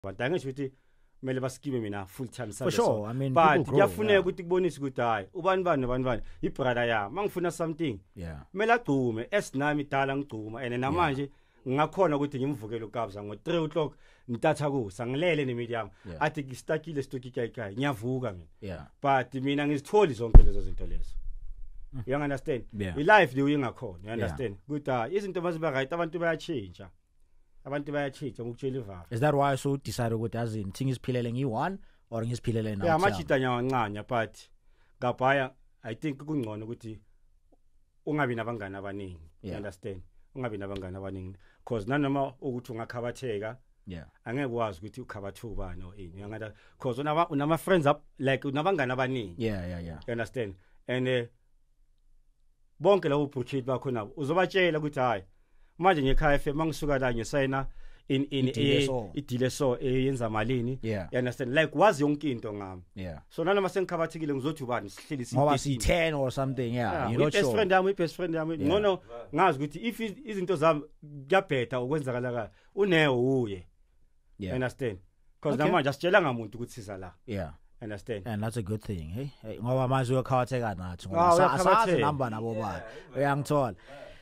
But angisho ukuthi kumele baskibe mina full time For sure. I mean, but kuyafuneka ukuthi kubonise ukuthi hayi ubani ibrother yami mangifuna something kumele agcume esinami idala ngicuma and namanje ngakhona ukuthi ngimvukele uKabza ngo3 o'clock ntatha kusa ngilele nemedium athi ngistakile Stokie kai ngiyavuka mina but mina ngizitholi zonke lezo zinto lezo. You understand? Life le uyingakhona, you understand? Ukuthi izinto maziba right abantu bayachange. Abantu bayachange ngokutshela ivava. Is that why so decided ukuthi azini thing isiphilele ngi1 or ngisiphilele now? Yeah, machita nyawancanya but ngabhaya I think kungcono ukuthi ungabi nabangani abaningi. You understand? Ungabi nabangani abaningi because nanoma ukuthi ungakhabatheka angeke ukwazi ukuthi ukhabatha ubani or ini. Uyangada because unama friends up like unabangani abaningi. Yeah. You understand? And bonke labo project bakho nabo uzobatshela ukuthi hayi manje ngekhaya FM mangisuka la ngisayina in idile so yenza malini. You understand? Like wazi yonke into ngami. So nanoma sengikhabathekile ngizothi ubani sihleli ngoba si10 or something. You're not sure. Best friend yami no ngazi ukuthi if izinto zami kuyabhetha ukwenzakala ka unewo uye. You understand? Because namanje asitshela ngamuntu ukuthi siza la. Understand? And that's a good thing. Hey ngoba manje uyakhawatheka nathi ngoba asazi number nabo ba uyangithola.